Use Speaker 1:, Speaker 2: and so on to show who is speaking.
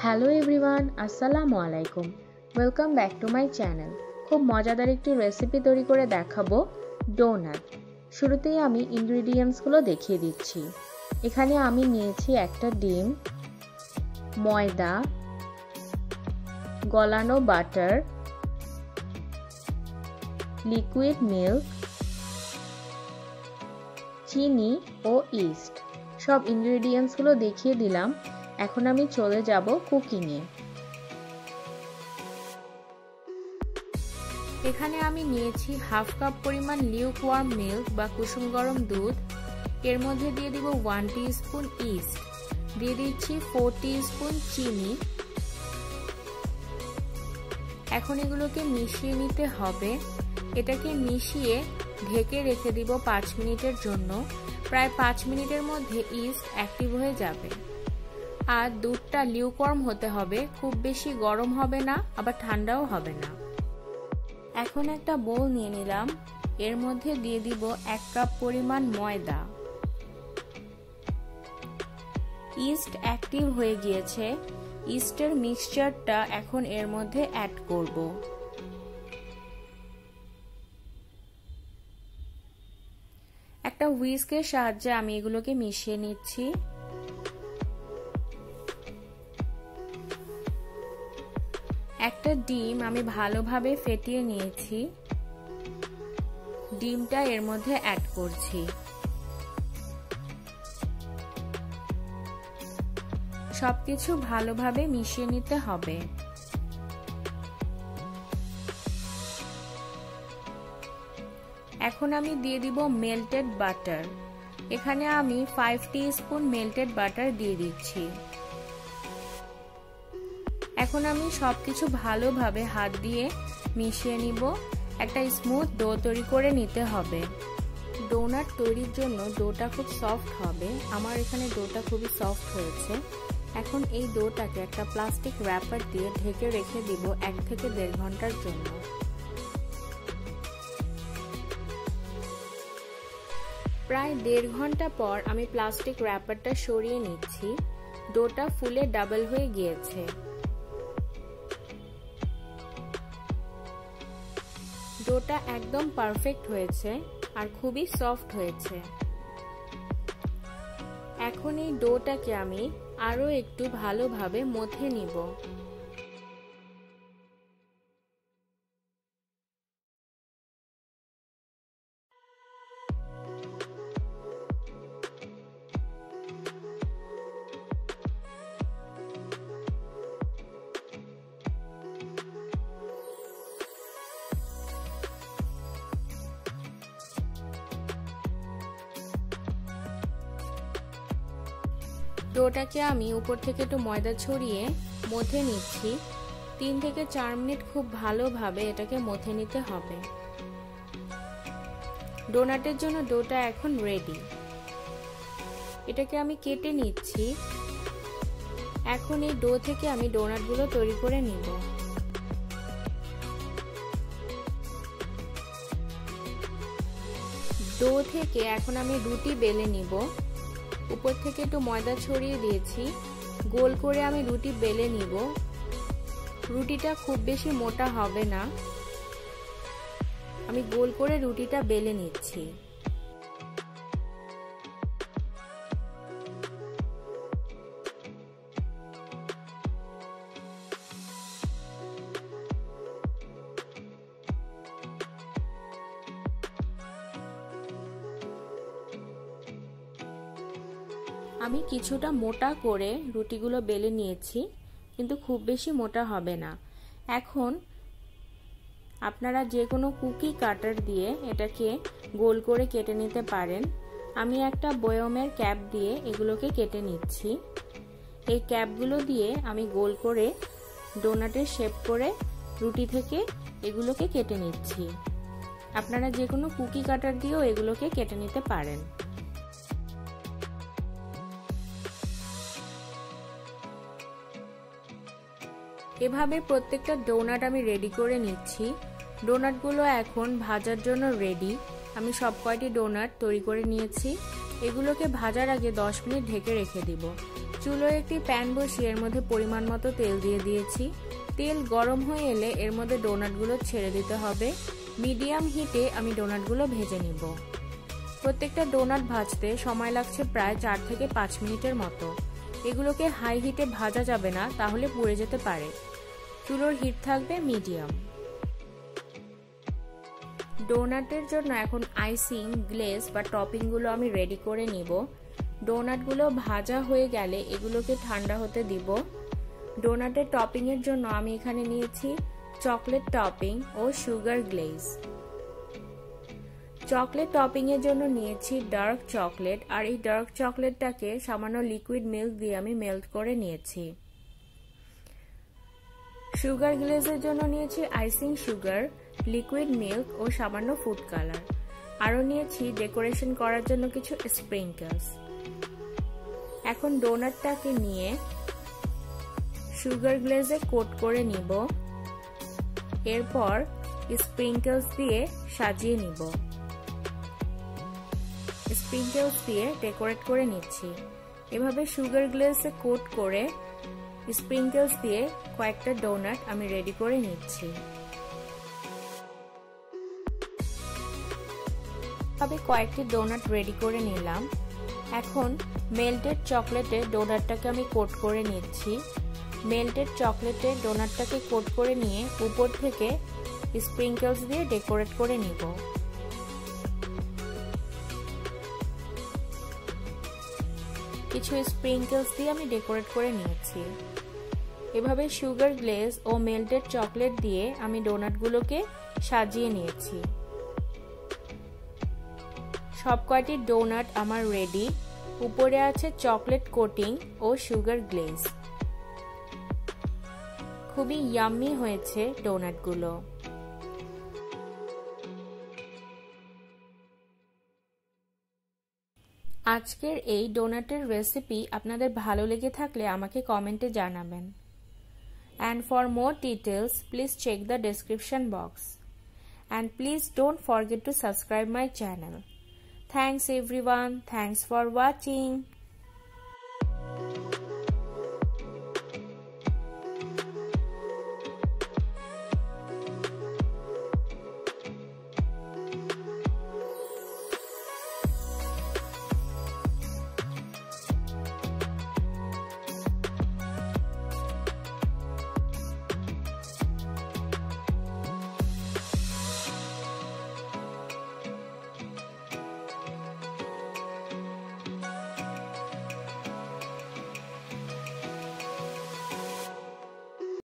Speaker 1: Hello everyone, আসসালামু আলাইকুম। Welcome back to my channel. খুব মজাদার একটি রেসিপি তৈরি করে দেখাবো, ডোনাট। শুরুতেই আমি ইনগ্রিডিয়েন্টসগুলো দেখিয়ে দিচ্ছি। এখানে আমি নিয়েছি একটা ডিম, ময়দা, গলানো বাটার, লিকুইড মিল্ক, চিনি ও ইস্ট। সব ইনগ্রিডিয়েন্টসগুলো দেখিয়ে দিলাম। এখন আমি চলে যাব কুকিংয়ে। এখানে আমি নিয়েছি হাফ কাপ পরিমাণ লিউকওয়ার্ম মিল্ক বা কুসুম গরম দুধ। এর মধ্যে দিয়ে দিব 1 টিস্পুন ইস্ট, দিয়ে দিচ্ছি 4 টিস্পুন চিনি। এখন এগুলোকে মিশিয়ে নিতে হবে। এটাকে মিশিয়ে ঢেকে রেখে দিব 5 মিনিটের জন্য। প্রায় 5 মিনিটের মধ্যে ইস্ট অ্যাক্টিভ হয়ে যাবে। আর দুধটা লিউকওয়ার্ম হতে হবে, খুব বেশি গরম হবে না, আবার ঠান্ডাও হবে না। এখন একটা বোল নিয়ে নিলাম। এর মধ্যে দিয়ে দিব 1 কাপ পরিমাণ ময়দা। ইস্ট অ্যাক্টিভ হয়ে গিয়েছে। ইস্টের মিক্সচারটা এখন এর মধ্যে অ্যাড করব। একটা হুইস্কের সাহায্যে আমি এগুলোকে মিশিয়ে নিচ্ছি। একটা ডিম আমি ভালোভাবে ফেটিয়ে নিয়েছি। ডিমটা এর মধ্যে অ্যাড করছি। সবকিছু ভালোভাবে মিশিয়ে নিতে হবে। এখন আমি দিয়ে দিব মেল্টেড বাটার। এখানে আমি 5 টিস্পুন মেল্টেড বাটার দিয়ে দিচ্ছি। এখন আমি সবকিছু ভালোভাবে হাত দিয়ে মিশিয়ে নিব। একটা স্মুথ ডো তৈরি করে নিতে হবে। ডোনাট তৈরির জন্য ডোটা খুব সফট হবে। আমার এখানে ডোটা খুবই সফট হয়েছে। এখন এই ডোটাকে একটা প্লাস্টিক র্যাপার দিয়ে ঢেকে রেখে দিব 1 থেকে 1.5 ঘন্টার জন্য। প্রায় 1.5 ঘন্টা পর আমি প্লাস্টিক র্যাপারটা সরিয়ে নিচ্ছি। ডোটা ফুলে ডাবল হয়ে গিয়েছে। ডোটা একদম পারফেক্ট হয়েছে আর খুবই সফট হয়েছে। এখন এই ডোটাকে আমি আরো একটু ভালোভাবে মথে নিব। ডোটাকে আমি উপর থেকে একটু ময়দা ছড়িয়ে মথে নিচ্ছি। 3 থেকে 4 মিনিট খুব ভালোভাবে এটাকে মথে নিতে হবে। ডোনাটের জন্য ডোটা এখন রেডি। এটাকে আমি কেটে নিচ্ছি। এখন এই ডো থেকে আমি ডোনাটগুলো তৈরি করে নিব। ডো থেকে এখন আমি রুটি বেলে নিব। উপর থেকে একটু ময়দা ছড়িয়ে দিয়েছি। গোল করে আমি রুটি বেলে নিব। রুটিটা খুব বেশি মোটা হবে না। আমি গোল করে রুটিটা বেলে নিচ্ছি। আমি কিছুটা মোটা করে রুটিগুলো বেলে নিয়েছি, কিন্তু খুব বেশি মোটা হবে না। এখন আপনারা যে কোনো কুকি কাটার দিয়ে এটাকে গোল করে কেটে নিতে পারেন। আমি একটা বয়মের ক্যাপ দিয়ে এগুলোকে কেটে নিচ্ছি। এই ক্যাপগুলো দিয়ে আমি গোল করে ডোনাটের শেপ করে রুটি থেকে এগুলোকে কেটে নিচ্ছি। আপনারা যে কোনো কুকি কাটার দিয়েও এগুলোকে কেটে নিতে পারেন। এভাবে প্রত্যেকটা ডোনাট আমি রেডি করে নিচ্ছি। ডোনাটগুলো এখন ভাজার জন্য রেডি। আমি সব কয়টি ডোনাট তৈরি করে নিয়েছি। এগুলোকে ভাজার আগে 10 মিনিট ঢেকে রেখে দিব। চুলোয় একটি প্যান বসিয়ে এর মধ্যে পরিমাণ মতো তেল দিয়ে দিয়েছি। তেল গরম হয়ে এলে এর মধ্যে ডোনাটগুলো ছেড়ে দিতে হবে। মিডিয়াম হিটে আমি ডোনাটগুলো ভেজে নিব। প্রত্যেকটা ডোনাট ভাজতে সময় লাগছে প্রায় 4 থেকে 5 মিনিটের মতো। এগুলোকে হাই হিটে ভাজা যাবে না, তাহলে পুড়ে যেতে পারে। চুলোর হিট থাকবে মিডিয়াম। ডোনাটের জন্য এখন আইসিং, গ্লেজ বা টপিংগুলো আমি রেডি করে নিব। ডোনাটগুলো ভাজা হয়ে গেলে এগুলোকে ঠান্ডা হতে দিব। ডোনাটের টপিংয়ের জন্য আমি এখানে নিয়েছি চকলেট টপিং ও সুগার গ্লেজ। চকলেট টপিংয়ের জন্য নিয়েছি ডার্ক চকলেট, আর এই ডার্ক চকলেটটাকে সামান্য লিকুইড মিল্ক দিয়ে আমি মেল্ট করে নিয়েছি। সুগার গ্লেজের জন্য নিয়েছি আইসিং সুগার, লিকুইড মিল্ক ও সামান্য ফুড কালার। আরও নিয়েছি ডেকোরেশন করার জন্য কিছু স্প্রিঙ্কলস। এখন ডোনাটটাকে নিয়ে সুগার গ্লেজে কোট করে নিব। এরপর স্প্রিঙ্কলস দিয়ে সাজিয়ে নিব। স্প্রিঙ্কলস দিয়ে ডেকোরেট করে নিচ্ছি। এভাবে সুগার গ্লেজে কোট করে স্প্রিঙ্কলস দিয়ে কয়েকটা ডোনাট আমি রেডি করে নিচ্ছি। তবে কয়েকটি ডোনাট রেডি করে নিলাম। এখন মেল্টেড চকলেটে ডোনাটটাকে আমি কোট করে নিচ্ছি। মেল্টেড চকলেটে ডোনাটটাকে কোট করে নিয়ে উপর থেকে স্প্রিঙ্কলস দিয়ে ডেকোরেট করে নিব। কিছু স্প্রিঙ্কলস দিয়ে আমি ডেকোরেট করে নিয়েছি। এভাবে সুগার গ্লেজ ও মেল্টেড চকলেট দিয়ে আমি ডোনাটগুলোকে সাজিয়ে নিয়েছি। সব কয়টি ডোনাট আমার রেডি। উপরে আছে চকলেট কোটিং ও সুগার গ্লেজ। খুবই ইয়াম্মি হয়েছে ডোনাটগুলো। আজকের এই ডোনাটের রেসিপি আপনাদের ভালো লেগে থাকলে আমাকে কমেন্টে জানাবেন। And for more details, please check the description box. And please don't forget to subscribe my channel. Thanks everyone. Thanks for watching.